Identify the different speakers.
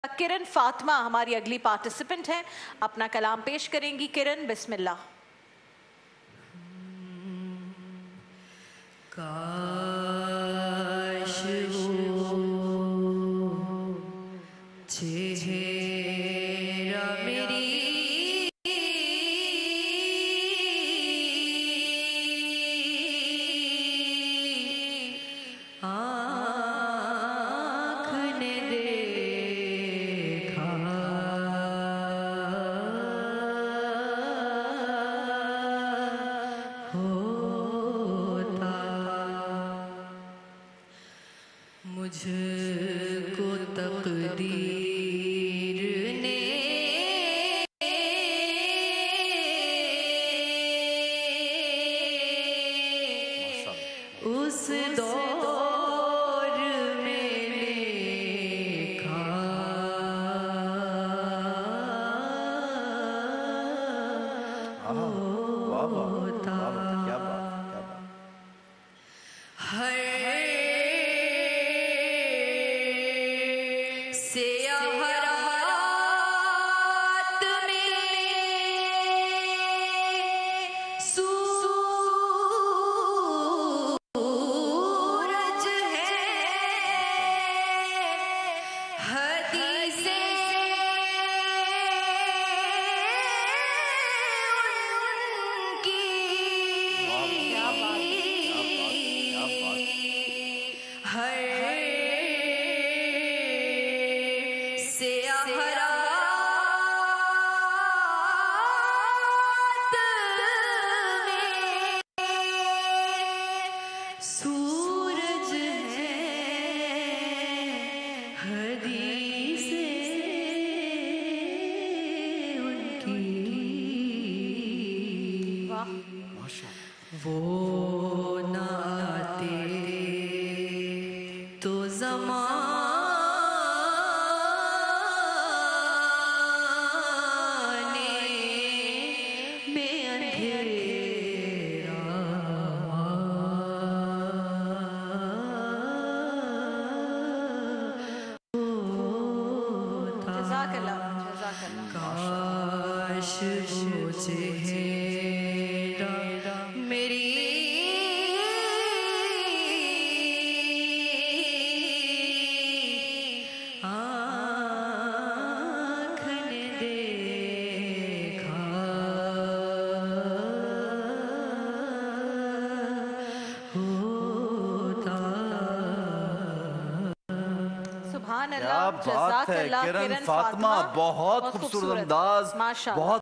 Speaker 1: किरण फातिमा हमारी अगली पार्टिसिपेंट हैं, अपना कलाम पेश करेंगी। किरण, बिस्मिल्लाह।
Speaker 2: काश वो चेहरा मेरी आँख ने देखा होता। मुझको तकदीर ने उस दौर में देखा होता। हर सेहरात में सूरज है, हदीसें उनकी हर सेहरात में सूरज है, हदीसें उनकी वो ना आते तो ज़माने में अंधेरा होता। काश वो चेहरा मेरी आँख ने देखा होता।
Speaker 1: सुभान
Speaker 3: क्या
Speaker 1: अल्लाह,
Speaker 3: बात है किरण फातिमा, बहुत खूबसूरत अंदाज, बहुत